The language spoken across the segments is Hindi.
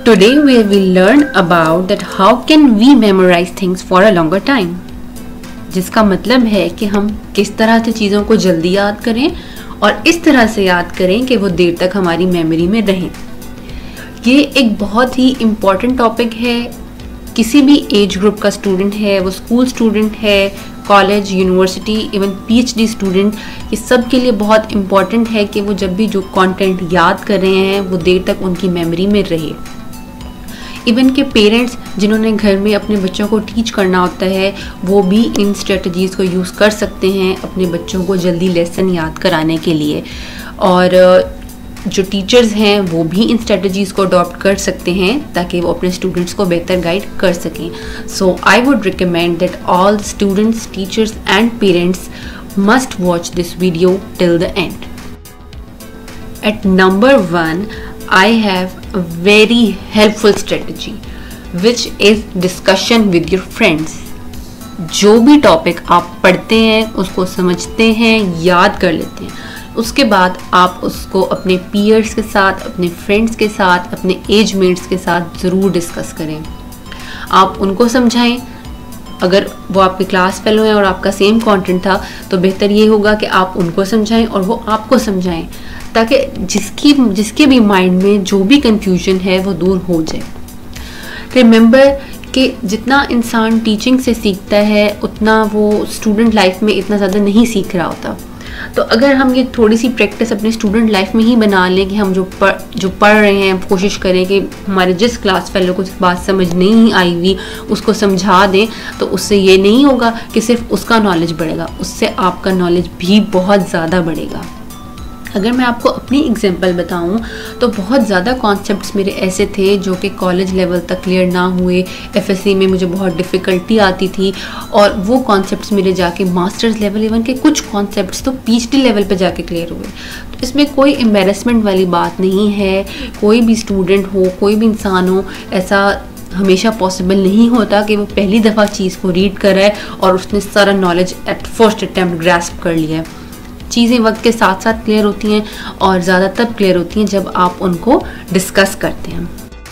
Today we will learn about that how can we memorize things for a longer time, जिसका मतलब है कि हम किस तरह से चीज़ों को जल्दी याद करें और इस तरह से याद करें कि वो देर तक हमारी मेमोरी में रहें। ये एक बहुत ही इम्पॉर्टेंट टॉपिक है। किसी भी एज ग्रुप का स्टूडेंट है, वो स्कूल स्टूडेंट है, college, university, even PhD student, ये सब के लिए बहुत इम्पॉर्टेंट है कि वो जब भी जो कंटेंट याद कर रहे हैं वो देर तक उनकी मेमोरी में रहे। इवन के पेरेंट्स जिन्होंने घर में अपने बच्चों को टीच करना होता है वो भी इन स्ट्रेटजीज़ को यूज़ कर सकते हैं अपने बच्चों को जल्दी लेसन याद कराने के लिए। और जो टीचर्स हैं वो भी इन स्ट्रेटजीज़ को अडॉप्ट कर सकते हैं ताकि वो अपने स्टूडेंट्स को बेहतर गाइड कर सकें। So I would recommend that all students, teachers and parents must watch this video till the end. At number 1, I have a very helpful strategy which is discussion with your friends. जो भी टॉपिक आप पढ़ते हैं उसको समझते हैं, याद कर लेते हैं, उसके बाद आप उसको अपने पीयर्स के साथ, अपने फ्रेंड्स के साथ, अपने एज मेट्स के साथ ज़रूर डिस्कस करें। आप उनको समझाएं। अगर वो आपके क्लास फेलो हैं और आपका सेम कंटेंट था तो बेहतर ये होगा कि आप उनको समझाएं और वो आपको समझाएं ताकि जिसके भी माइंड में जो भी कंफ्यूजन है वो दूर हो जाए। रिमेंबर कि जितना इंसान टीचिंग से सीखता है उतना वो स्टूडेंट लाइफ में इतना ज़्यादा नहीं सीख रहा होता। तो अगर हम ये थोड़ी सी प्रैक्टिस अपने स्टूडेंट लाइफ में ही बना लें कि हम जो पढ़ रहे हैं कोशिश करें कि हमारे जिस क्लास फेलो को बात समझ नहीं आई हुई उसको समझा दें, तो उससे ये नहीं होगा कि सिर्फ उसका नॉलेज बढ़ेगा, उससे आपका नॉलेज भी बहुत ज़्यादा बढ़ेगा। अगर मैं आपको अपनी एग्जांपल बताऊं तो बहुत ज़्यादा कॉन्सेप्ट्स मेरे ऐसे थे जो कि कॉलेज लेवल तक क्लियर ना हुए। एफएससी में मुझे बहुत डिफ़िकल्टी आती थी और वो कॉन्सेप्ट्स मेरे जाके मास्टर्स लेवल, इवन के कुछ कॉन्सेप्ट्स तो पीएचडी लेवल पे जाके क्लियर हुए। तो इसमें कोई एम्बैरेसमेंट वाली बात नहीं है। कोई भी स्टूडेंट हो, कोई भी इंसान हो, ऐसा हमेशा पॉसिबल नहीं होता कि वो पहली दफ़ा चीज़ को रीड कर रहा है और उसने सारा knowledge at first attempt grasp कर लिया है। चीज़ें वक्त के साथ साथ क्लियर होती हैं और ज़्यादा तब क्लियर होती हैं जब आप उनको डिस्कस करते हैं।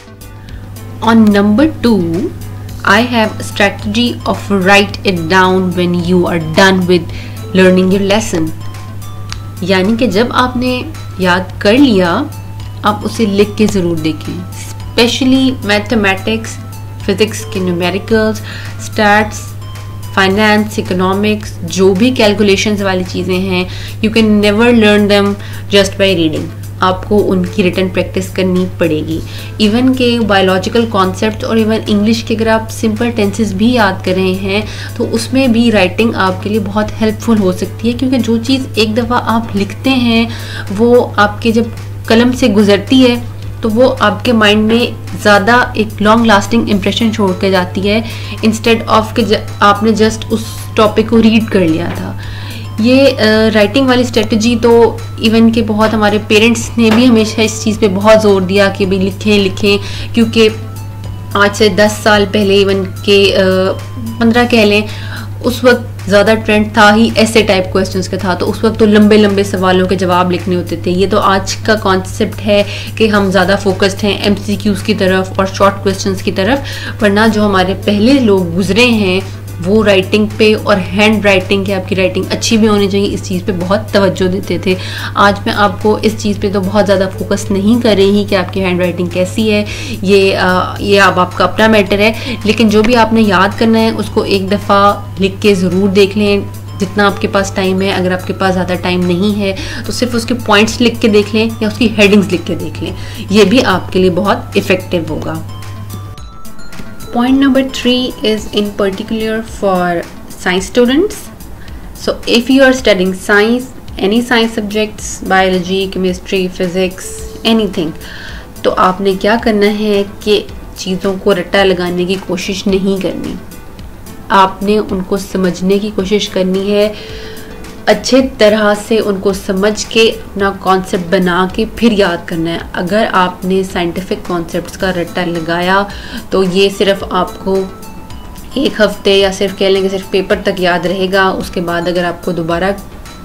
On number 2, I have strategy of write it down when you are done with learning your lesson. यानी कि जब आपने याद कर लिया आप उसे लिख के ज़रूर देखें। स्पेशली मैथमेटिक्स, फिज़िक्स के न्यूमेरिकल्स, स्टैट्स, फाइनेंस, इकोनॉमिक्स, जो भी कैलकुलेशंस वाली चीज़ें हैं, you can never learn them just by reading. आपको उनकी रिटन प्रैक्टिस करनी पड़ेगी। इवन के बायोलॉजिकल कॉन्सेप्ट और इवन इंग्लिश के अगर आप सिंपल टेंसेस भी याद कर रहे हैं तो उसमें भी राइटिंग आपके लिए बहुत हेल्पफुल हो सकती है, क्योंकि जो चीज़ एक दफ़ा आप लिखते हैं वो आपके जब कलम से गुजरती है तो वो आपके माइंड में ज़्यादा एक लॉन्ग लास्टिंग इम्प्रेशन छोड़ के जाती है, इंस्टेड ऑफ कि आपने जस्ट उस टॉपिक को रीड कर लिया था। ये राइटिंग वाली स्ट्रेटजी तो इवन के बहुत हमारे पेरेंट्स ने भी हमेशा इस चीज़ पे बहुत ज़ोर दिया कि भाई लिखें, क्योंकि आज से 10 साल पहले, इवन के 15 कह लें, उस वक्त ज़्यादा ट्रेंड था ही ऐसे टाइप क्वेश्चंस का था। तो उस वक्त तो लंबे लंबे सवालों के जवाब लिखने होते थे। ये तो आज का कॉन्सेप्ट है कि हम ज़्यादा फोकस्ड हैं एमसीक्यूज़ की तरफ और शॉर्ट क्वेश्चंस की तरफ, वरना जो हमारे पहले लोग गुजरे हैं वो राइटिंग पे और हैंड राइटिंग, कि आपकी राइटिंग अच्छी भी होनी चाहिए, इस चीज़ पे बहुत तवज्जो देते थे। आज मैं आपको इस चीज़ पे तो बहुत ज़्यादा फोकस नहीं कर रही कि आपकी हैंड राइटिंग कैसी है, ये अब आपका अपना मैटर है। लेकिन जो भी आपने याद करना है उसको एक दफ़ा लिख के ज़रूर देख लें जितना आपके पास टाइम है। अगर आपके पास ज़्यादा टाइम नहीं है तो सिर्फ उसके पॉइंट्स लिख के देख लें या उसकी हेडिंग्स लिख के देख लें, ये भी आपके लिए बहुत इफ़ेक्टिव होगा। Point number 3 is in particular for science students. So if you are studying science, any science subjects, biology, chemistry, physics, anything, तो आपने क्या करना है कि चीज़ों को रट्टा लगाने की कोशिश नहीं करनी। आपने उनको समझने की कोशिश करनी है, अच्छे तरह से उनको समझ के अपना कॉन्सेप्ट बना के फिर याद करना है। अगर आपने साइंटिफिक कॉन्सेप्ट्स का रट्टा लगाया तो ये सिर्फ आपको एक हफ्ते या सिर्फ कह लेंगे सिर्फ पेपर तक याद रहेगा। उसके बाद अगर आपको दोबारा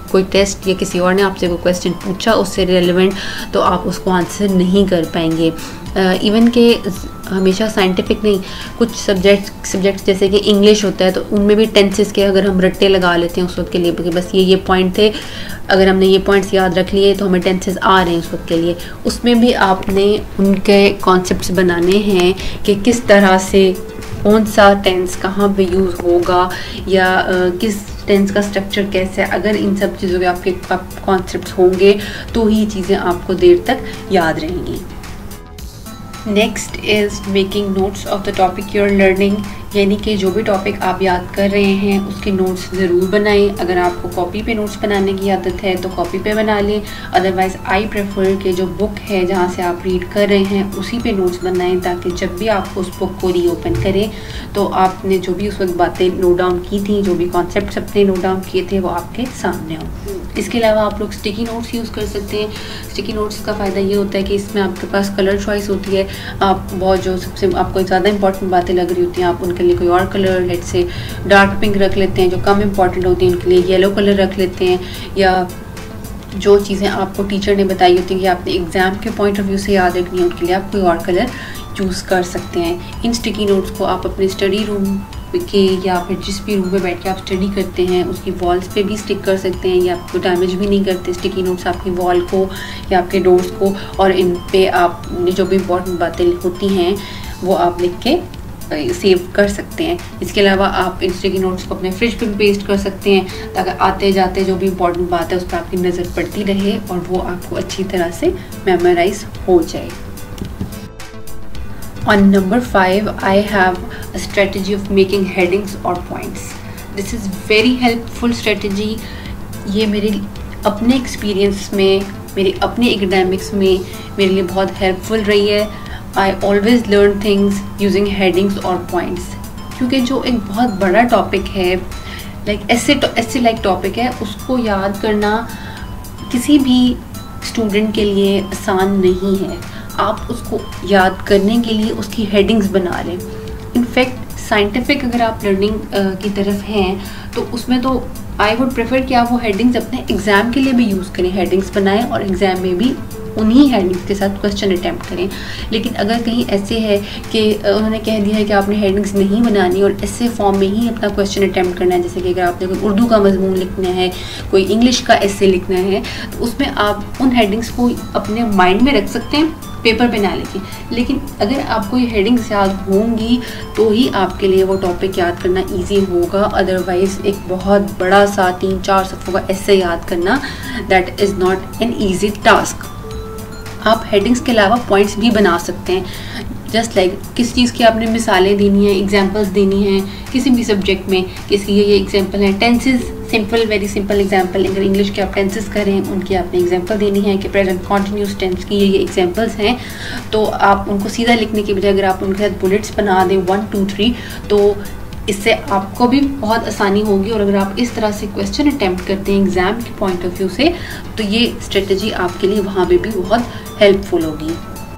कोई टेस्ट या किसी और ने आपसे कोई क्वेश्चन पूछा उससे रिलेवेंट, तो आप उसको आंसर नहीं कर पाएंगे। इवन के हमेशा साइंटिफिक नहीं, कुछ सब्जेक्ट जैसे कि इंग्लिश होता है तो उनमें भी टेंसेस के अगर हम रट्टे लगा लेते हैं उस वक्त के लिए कि बस ये पॉइंट थे, अगर हमने ये पॉइंट्स याद रख लिए तो हमें टेंसेस आ रहे हैं उस वक्त के लिए, उसमें भी आपने उनके कॉन्सेप्ट्स बनाने हैं कि किस तरह से कौन सा टेंस कहाँ पे यूज़ होगा या किस टेंस का स्ट्रक्चर कैसे है। अगर इन सब चीज़ों के आपके कॉन्सेप्ट्स होंगे तो ही चीज़ें आपको देर तक याद रहेंगी। Next is making notes of the topic you are learning, यानी कि जो भी टॉपिक आप याद कर रहे हैं उसके नोट्स ज़रूर बनाएं। अगर आपको कॉपी पे नोट्स बनाने की आदत है तो कॉपी पे बना लें, अदरवाइज़ आई प्रेफर कि जो बुक है जहाँ से आप रीड कर रहे हैं उसी पे नोट्स बनाएं, ताकि जब भी आप उस बुक को रीओपन करें तो आपने जो भी उस वक्त बातें नोट डाउन की थी, जो भी कॉन्सेप्ट्स अपने नोट डाउन किए थे वो आपके सामने हों। इसके अलावा आप लोग स्टिकी नोट्स यूज़ कर सकते हैं। स्टिकी नोट्स का फ़ायदा ये होता है कि इसमें आपके पास कलर चॉइस होती है। आप बहुत जो सबसे आपको ज़्यादा इंपॉर्टेंट बातें लग रही होती हैं आप उनके लिए कोई और colour, let's say dark pink रख लेते हैं, जो कम इंपॉर्टेंट होती हैं उनके लिए येलो कलर रख लेते हैं, या जो चीज़ें आपको टीचर ने बताई होती हैं कि आपने एग्ज़ाम के पॉइंट ऑफ व्यू से याद रखनी है उनके लिए आप कोई और कलर चूज़ कर सकते हैं। इन स्टिकी नोट्स को आप अपने स्टडी रूम के या फिर जिस भी रूम में बैठ के आप स्टडी करते हैं उसकी वॉल्स पे भी स्टिक कर सकते हैं, या आपको डैमेज भी नहीं करते स्टिकी नोट्स आपकी वॉल को या आपके डोर्स को, और इन पे आप जो भी इम्पोर्टेंट बातें होती हैं वो आप लिख के सेव कर सकते हैं। इसके अलावा आप इन स्टिकी नोट्स को अपने फ्रिज पे भी पेस्ट कर सकते हैं, ताकि आते जाते जो भी इम्पोर्टेंट बात है उस पर आपकी नज़र पड़ती रहे और वो आपको अच्छी तरह से मेमोराइज हो जाए। On number 5, I have a strategy of making headings or points. This is very helpful strategy. ये मेरे अपने एक्सपीरियंस में, मेरे अपने एकेडमिक्स में मेरे लिए बहुत हेल्पफुल रही है। I always learn things using headings or points, क्योंकि जो एक बहुत बड़ा टॉपिक है, लाइक ऐसे लाइक टॉपिक है, उसको याद करना किसी भी स्टूडेंट के लिए आसान नहीं है। आप उसको याद करने के लिए उसकी हेडिंग्स बना लें। इनफैक्ट साइंटिफिक अगर आप लर्निंग की तरफ हैं तो उसमें तो आई वुड प्रेफर कि आप वो हेडिंग्स अपने एग्ज़ाम के लिए भी यूज़ करें, हेडिंग्स बनाएं और एग्ज़ाम में भी उन्हीं हेडिंग्स के साथ क्वेश्चन अटैम्प्ट करें। लेकिन अगर कहीं ऐसे है कि उन्होंने कह दिया है कि आपने हेडिंग्स नहीं बनानी और ऐसे फॉर्म में ही अपना क्वेश्चन अटैम्प्ट करना है, जैसे कि अगर आपने कोई उर्दू का मजमून लिखना है, कोई इंग्लिश का एसे लिखना है, तो उसमें आप उन हेडिंग्स को अपने माइंड में रख सकते हैं, पेपर पे ना लिखें। लेकिन अगर आपको ये हेडिंग्स याद होंगी तो ही आपके लिए वो टॉपिक याद करना इजी होगा, अदरवाइज़ एक बहुत बड़ा सा 3-4 सफ़ों का एसे याद करना that is not an easy task. आप हेडिंग्स के अलावा पॉइंट्स भी बना सकते हैं, जस्ट लाइक किस चीज़ की आपने मिसालें देनी है, एग्जांपल्स देनी है किसी भी सब्जेक्ट में, किसी ये एग्जांपल है tenses, simple very simple example, अगर इंग्लिश के आप टेंसेस करें उनकी आपने एग्जांपल देनी है कि प्रेजेंट कॉन्टिन्यूस टेंस की ये एग्जांपल्स हैं, तो आप उनको सीधा लिखने की बजाय अगर आप उनके साथ बुलेट्स बना दें 1 2 3 तो इससे आपको भी बहुत आसानी होगी। और अगर आप इस तरह से क्वेश्चन अटैम्प्ट करते हैं एग्ज़ाम के पॉइंट ऑफ व्यू से तो ये स्ट्रेटजी आपके लिए वहाँ पे भी बहुत हेल्पफुल होगी।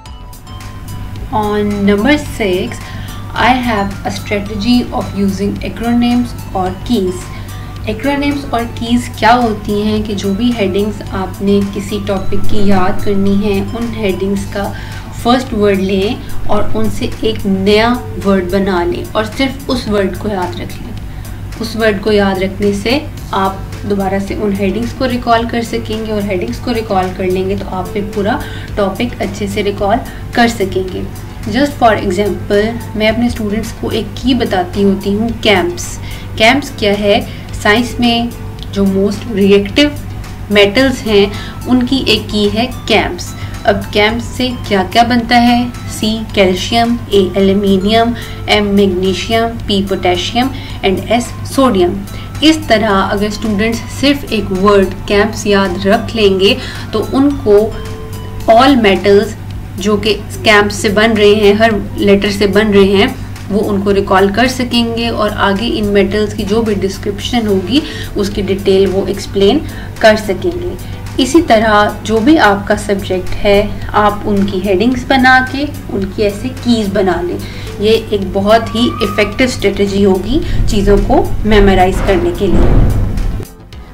On number 6, I have a strategy of using acronyms or keys. Acronyms और keys क्या होती हैं कि जो भी हेडिंग्स आपने किसी टॉपिक की याद करनी है उन हेडिंग्स का फर्स्ट वर्ड लें और उनसे एक नया वर्ड बना लें और सिर्फ उस वर्ड को याद रख लें। उस वर्ड को याद रखने से आप दोबारा से उन हेडिंग्स को रिकॉल कर सकेंगे और हेडिंग्स को रिकॉल कर लेंगे तो आप फिर पूरा टॉपिक अच्छे से रिकॉल कर सकेंगे। जस्ट फॉर एग्जांपल मैं अपने स्टूडेंट्स को एक की बताती होती हूँ, कैम्प्स। कैम्प्स क्या है? साइंस में जो मोस्ट रिएक्टिव मेटल्स हैं उनकी एक की है कैम्प्स। अब कैम्प्स से क्या क्या बनता है? C calcium, A aluminium, M magnesium, P potassium and S sodium. इस तरह अगर स्टूडेंट्स सिर्फ एक वर्ड कैम्प्स याद रख लेंगे तो उनको ऑल मेटल्स जो कि कैम्प्स से बन रहे हैं, हर लेटर से बन रहे हैं, वो उनको रिकॉल कर सकेंगे और आगे इन मेटल्स की जो भी डिस्क्रिप्शन होगी उसकी डिटेल वो एक्सप्लेन कर सकेंगे। इसी तरह जो भी आपका सब्जेक्ट है आप उनकी हेडिंग्स बना के उनकी ऐसे कीज बना लें। ये एक बहुत ही इफ़ेक्टिव स्ट्रेटजी होगी चीज़ों को मेमोराइज करने के लिए।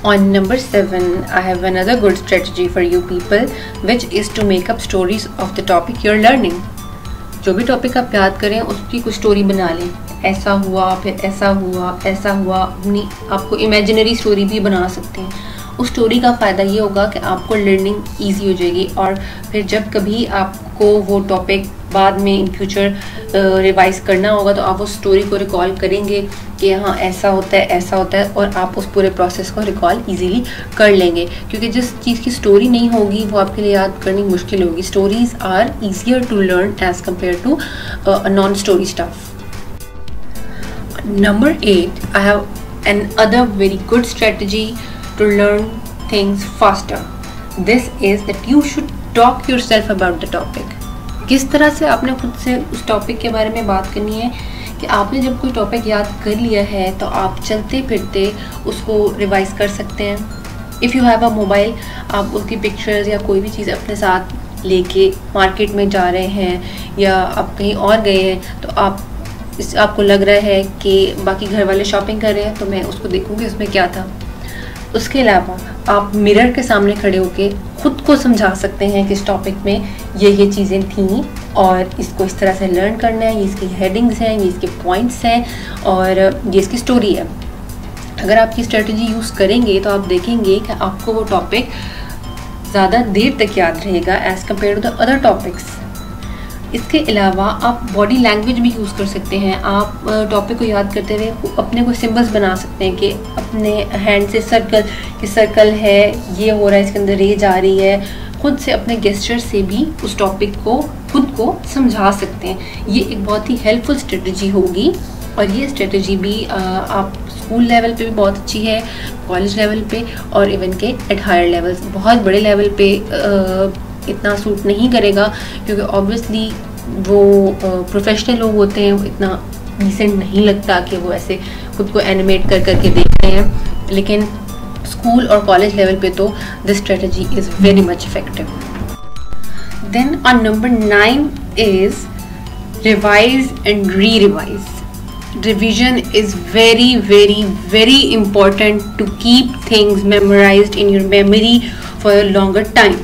On number 7, I have another good strategy for you people, which is to make up stories of the topic you're learning. जो भी टॉपिक आप याद करें उसकी कुछ स्टोरी बना लें, ऐसा हुआ फिर ऐसा हुआ ऐसा हुआ, अपनी आपको इमेजिनरी स्टोरी भी बना सकते हैं। उस स्टोरी का फ़ायदा ये होगा कि आपको लर्निंग ईजी हो जाएगी और फिर जब कभी आपको वो टॉपिक बाद में इन फ्यूचर रिवाइज करना होगा तो आप उस स्टोरी को रिकॉल करेंगे कि हाँ ऐसा होता है और आप उस पूरे प्रोसेस को रिकॉल इजीली कर लेंगे, क्योंकि जिस चीज़ की स्टोरी नहीं होगी वो आपके लिए याद करनी मुश्किल होगी। Stories are easier to learn as compared to non story stuff. Number 8, I have another very good strategy to learn things faster. This is that you should talk yourself about the topic. किस तरह से आपने खुद से उस टॉपिक के बारे में बात करनी है कि आपने जब कोई टॉपिक याद कर लिया है तो आप चलते फिरते उसको रिवाइज कर सकते हैं। If you have a mobile, आप उसकी पिक्चर्स या कोई भी चीज़ अपने साथ लेके मार्केट में जा रहे हैं या आप कहीं और गए हैं तो आपको लग रहा है कि बाकी घर वाले शॉपिंग कर रहे हैं तो मैं उसको देखूंगी उसमें क्या था। उसके अलावा आप मिरर के सामने खड़े होके खुद को समझा सकते हैं कि इस टॉपिक में ये चीज़ें थी और इसको इस तरह से लर्न करना है, ये इसकी हेडिंग्स हैं, ये इसके पॉइंट्स हैं और ये इसकी स्टोरी है। अगर आप ये स्ट्रेटजी यूज़ करेंगे तो आप देखेंगे कि आपको वो टॉपिक ज़्यादा देर तक याद रहेगा as compare to the other topics. इसके अलावा आप बॉडी लैंग्वेज भी यूज़ कर सकते हैं। आप टॉपिक को याद करते हुए अपने को सिंबल्स बना सकते हैं कि अपने हैंड से सर्कल है, ये हो रहा है, इसके अंदर रेज आ रही है। खुद से अपने गेस्चर से भी उस टॉपिक को खुद को समझा सकते हैं। ये एक बहुत ही हेल्पफुल स्ट्रेटजी होगी और ये स्ट्रेटजी भी आप स्कूल लेवल पे भी बहुत अच्छी है, कॉलेज लेवल पे और इवन के एट हायर लेवल्स। बहुत बड़े लेवल पे इतना सूट नहीं करेगा क्योंकि ऑब्वियसली वो प्रोफेशनल लोग होते हैं, वो इतना डिसेंट नहीं लगता कि वो ऐसे खुद को एनिमेट कर करके देख रहे हैं। लेकिन स्कूल और कॉलेज लेवल पे तो this strategy is very much effective. Then on number 9 is revise and re-revise. Revision is very very very important to keep things memorized in your memory for a longer time.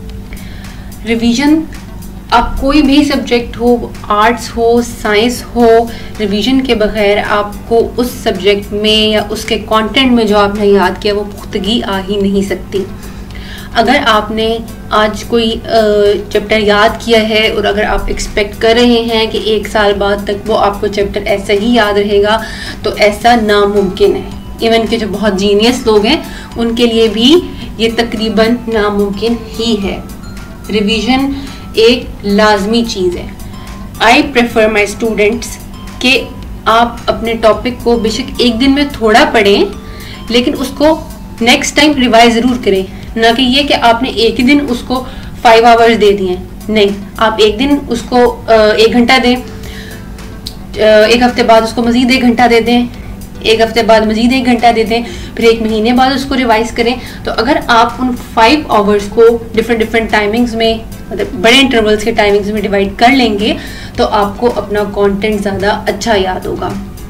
Revision आप कोई भी सब्जेक्ट हो, आर्ट्स हो, साइंस हो, रिवीजन के बगैर आपको उस सब्जेक्ट में या उसके कंटेंट में जो आपने याद किया वो पुख्तगी आ ही नहीं सकती। अगर आपने आज कोई चैप्टर याद किया है और अगर आप एक्सपेक्ट कर रहे हैं कि 1 साल बाद तक वो आपको चैप्टर ऐसा ही याद रहेगा तो ऐसा नामुमकिन है। इवन के जो बहुत जीनियस लोग हैं उनके लिए भी ये तकरीबन नामुमकिन ही है। रिवीजन एक लाजमी चीज़ है। आई प्रेफर माई स्टूडेंट्स कि आप अपने टॉपिक को बेशक एक दिन में थोड़ा पढ़ें लेकिन उसको नेक्स्ट टाइम रिवाइज ज़रूर करें, ना कि ये कि आपने एक ही दिन उसको 5 आवर्स दे दिए। नहीं, आप एक दिन उसको 1 घंटा दें, 1 हफ्ते बाद उसको मज़ीद 1 घंटा दे दें, 1 हफ्ते बाद मज़ीद 1 घंटा दे दें, फिर 1 महीने बाद उसको रिवाइज करें। तो अगर आप उन 5 आवर्स को डिफरेंट टाइमिंग्स में, मतलब बड़े इंटरवल्स के टाइमिंग्स में डिवाइड कर लेंगे तो आपको अपना कंटेंट ज़्यादा अच्छा याद होगा।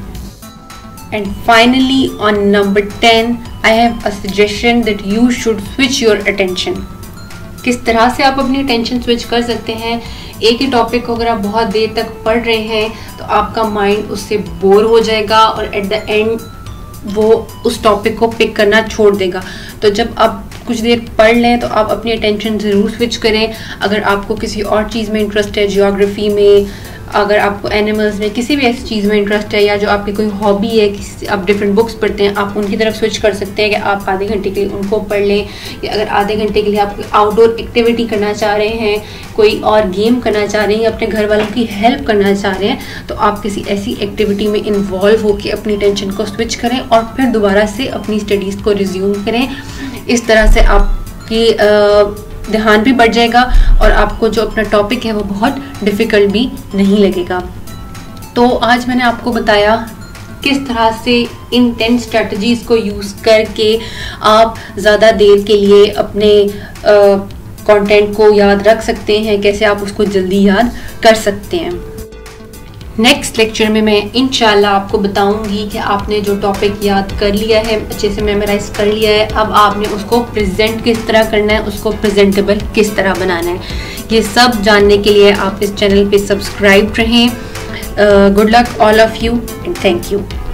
And finally on number 10 I have a suggestion that you should switch your attention. किस तरह से आप अपनी अटेंशन स्विच कर सकते हैं? एक ही टॉपिक को अगर आप बहुत देर तक पढ़ रहे हैं तो आपका माइंड उससे बोर हो जाएगा और एट द एंड वो उस टॉपिक को पिक करना छोड़ देगा। तो जब आप कुछ देर पढ़ लें तो आप अपनी अटेंशन ज़रूर स्विच करें। अगर आपको किसी और चीज़ में इंटरेस्ट है, जियोग्राफी में, अगर आपको एनिमल्स में, किसी भी ऐसी चीज़ में इंटरेस्ट है या जो आपकी कोई हॉबी है, आप डिफरेंट बुक्स पढ़ते हैं, आप उनकी तरफ स्विच कर सकते हैं कि आप आधे घंटे के लिए उनको पढ़ लें। या अगर आधे घंटे के लिए आप आउटडोर एक्टिविटी करना चाह रहे हैं, कोई और गेम करना चाह रहे हैं या अपने घर वालों की हेल्प करना चाह रहे हैं तो आप किसी ऐसी एक्टिविटी में इन्वॉल्व होकर अपनी टेंशन को स्विच करें और फिर दोबारा से अपनी स्टडीज़ को रिज्यूम करें। इस तरह से आपकी ध्यान भी बढ़ जाएगा और आपको जो अपना टॉपिक है वो बहुत डिफ़िकल्ट भी नहीं लगेगा। तो आज मैंने आपको बताया किस तरह से इन 10 स्ट्रैटेजीज़ को यूज़ करके आप ज़्यादा देर के लिए अपने कंटेंट को याद रख सकते हैं, कैसे आप उसको जल्दी याद कर सकते हैं। नेक्स्ट लेक्चर में मैं इंशाल्लाह आपको बताऊंगी कि आपने जो टॉपिक याद कर लिया है, अच्छे से मेमोराइज कर लिया है, अब आपने उसको प्रेजेंट किस तरह करना है, उसको प्रेजेंटेबल किस तरह बनाना है। ये सब जानने के लिए आप इस चैनल पे सब्सक्राइब रहें। Good luck all of you and thank you.